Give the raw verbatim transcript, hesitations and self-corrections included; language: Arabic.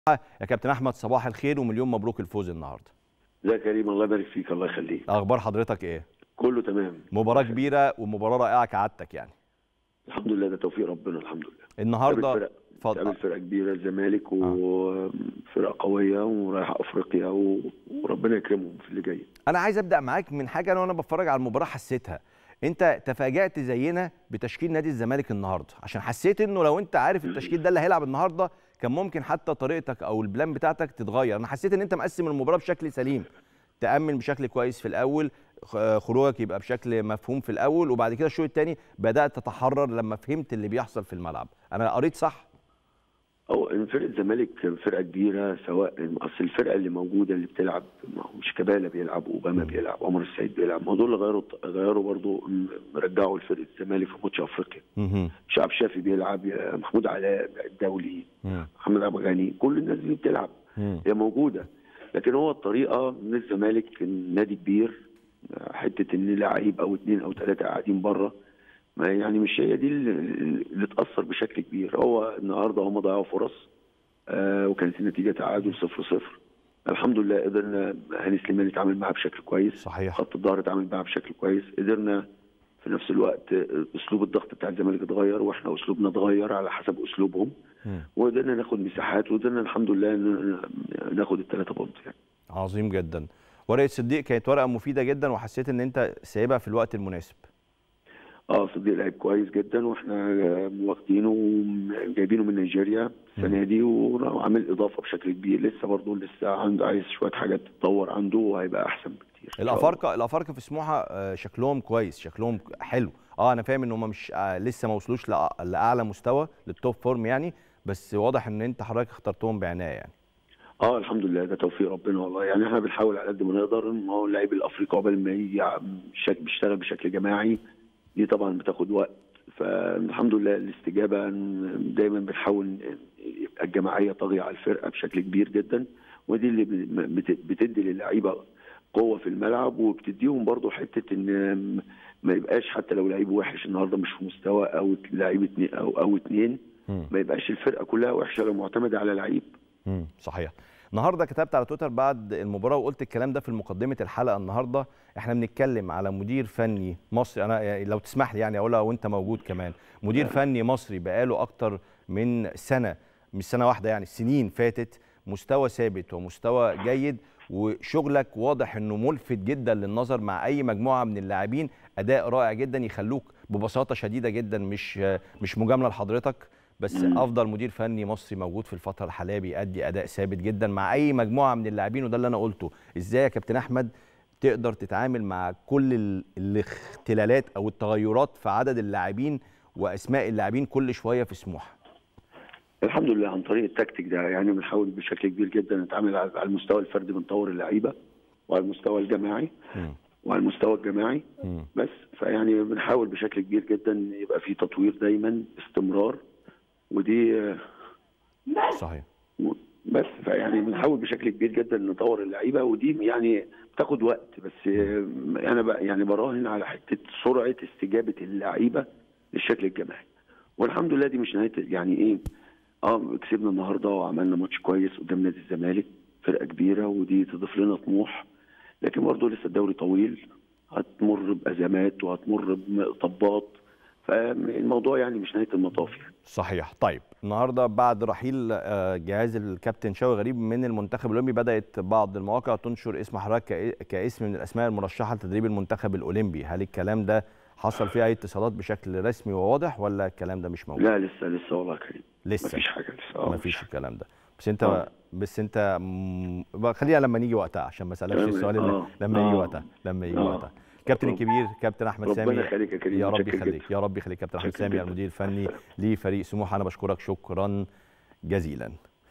يا كابتن احمد صباح الخير ومليون مبروك الفوز النهارده. ازيك يا كريم؟ الله يبارك فيك. الله يخليك. اخبار حضرتك ايه؟ كله تمام. مباراه كبيره ومباراه رائعه كعادتك يعني. الحمد لله، ده توفيق ربنا. الحمد لله. النهارده اتقابل فرقه كبيره الزمالك وفرقه قويه ورايحه افريقيا و... وربنا يكرمهم في اللي جاي. انا عايز ابدا معاك من حاجه انا وانا بتفرج على المباراه حسيتها. انت تفاجأت زينا بتشكيل نادي الزمالك النهارده، عشان حسيت انه لو انت عارف التشكيل ده اللي هيلعب النهارده كان ممكن حتى طريقتك او البلان بتاعتك تتغير. انا حسيت ان انت مقسم المباراه بشكل سليم، تأمن بشكل كويس في الاول، خروجك يبقى بشكل مفهوم في الاول، وبعد كده الشوط الثاني بدأت تتحرر لما فهمت اللي بيحصل في الملعب. انا قريت صح؟ أو فرقة الزمالك فرقة كبيرة، سواء أصل الفرقة اللي موجودة اللي بتلعب مش كبالة بيلعب، أوباما بيلعب، عمر السعيد بيلعب، ما دول اللي غيروا غيروا برضه رجعوا لفرقة الزمالك في ماتش أفريقيا. شعب شافي بيلعب، محمود علاء الدولي، محمد عبد الغني، كل الناس دي بتلعب، هي موجودة. لكن هو الطريقة من الزمالك نادي كبير، حتة إن لعيب أو اثنين أو ثلاثة قاعدين بره، ما يعني مش هي دي اللي تأثر بشكل كبير. هو النهارده هم ضيعوا فرص آه وكانت النتيجه تعادل صفر صفر. الحمد لله قدرنا هاني سليمان يتعامل معاه بشكل كويس، صحيح. خط الظهر اتعامل معاه بشكل كويس، قدرنا في نفس الوقت اسلوب الضغط بتاع الزمالك اتغير واحنا اسلوبنا اتغير على حسب اسلوبهم، وقدرنا ناخد مساحات وقدرنا الحمد لله ناخد الثلاثه بونت يعني. عظيم جدا. ورقه صديق كانت ورقه مفيده جدا وحسيت ان انت سايبها في الوقت المناسب. اه صديق لعيب كويس جدا واحنا واخدينه وجايبينه من نيجيريا السنه دي وعامل اضافه بشكل كبير. لسه برضه لسه عنده عايز شويه حاجات تتطور عنده وهيبقى احسن بكتير. الافارقه الافارقه في سموحه شكلهم كويس، شكلهم حلو. اه انا فاهم ان هم مش آه لسه ما وصلوش لاعلى مستوى للتوب فورم يعني، بس واضح ان انت حضرتك اخترتهم بعنايه يعني. اه الحمد لله، ده توفيق ربنا والله. يعني احنا بنحاول على قد ما نقدر. ما هو اللاعب الافريقي قبل ما يجي بيشتغل بشكل جماعي دي طبعا بتاخد وقت، فالحمد لله الاستجابه دايما بنحاول يبقى الجماعيه طاغيه على الفرقه بشكل كبير جدا، ودي اللي بتدي للعيبه قوه في الملعب وبتديهم برضو حته ان ما يبقاش حتى لو لعيب وحش النهارده مش في مستوى او لعيب اتنين او او اتنين ما يبقاش الفرقه كلها وحشه لو معتمده على لعيب. امم صحيح. النهارده كتبت على تويتر بعد المباراه وقلت الكلام ده في مقدمه الحلقه. النهارده احنا بنتكلم على مدير فني مصري، انا لو تسمح لي يعني اقولها وانت موجود كمان، مدير فني مصري بقاله اكتر من سنه، مش سنه واحده يعني، سنين فاتت، مستوى ثابت ومستوى جيد، وشغلك واضح انه ملفت جدا للنظر مع اي مجموعه من اللاعبين، اداء رائع جدا يخلوك ببساطه شديده جدا، مش مش مجامله لحضرتك، بس افضل مدير فني مصري موجود في الفتره الحاليه بيأدي اداء ثابت جدا مع اي مجموعه من اللاعبين. وده اللي انا قلته، ازاي يا كابتن احمد تقدر تتعامل مع كل الاختلالات او التغيرات في عدد اللاعبين واسماء اللاعبين كل شويه في سموحه؟ الحمد لله عن طريق التكتيك ده، يعني بنحاول بشكل كبير جدا نتعامل على المستوى الفردي، بنطور اللعيبه، وعلى المستوى الجماعي م. وعلى المستوى الجماعي م. بس فيعني بنحاول بشكل كبير جدا يبقى في تطوير دايما باستمرار، ودي صحيح. بس فيعني بنحاول بشكل كبير جدا نطور اللعيبه، ودي يعني بتاخد وقت، بس انا بقى يعني براهن على حته سرعه استجابه اللعيبه للشكل الجماعي، والحمد لله دي مش نهايه يعني ايه. اه كسبنا النهارده وعملنا ماتش كويس قدام نادي الزمالك، فرقه كبيره ودي تضيف لنا طموح، لكن برضه لسه الدوري طويل، هتمر بازمات وهتمر بمطبات، فالموضوع يعني مش نهايه المطاف يعني. صحيح. طيب النهارده بعد رحيل جهاز الكابتن شوقي غريب من المنتخب الاولمبي، بدات بعض المواقع تنشر اسم حضرتك كاسم من الاسماء المرشحه لتدريب المنتخب الاولمبي، هل الكلام ده حصل فيه اي اتصالات بشكل رسمي وواضح ولا الكلام ده مش موجود؟ لا لسه لسه والله كريم، لسه مفيش حاجه لسه. مفيش الكلام ده، بس انت أوه. بس انت م... خلينا لما نيجي وقتها عشان ما اسالكش السؤال اللي لما يجي وقتها لما يجي وقتها. كابتن الكبير كابتن احمد سامي، ربنا يخليك يا كريم، يا رب يخليك، يا رب يخليك كابتن احمد سامي المدير الفني لفريق سموحه، انا بشكرك شكرا جزيلا.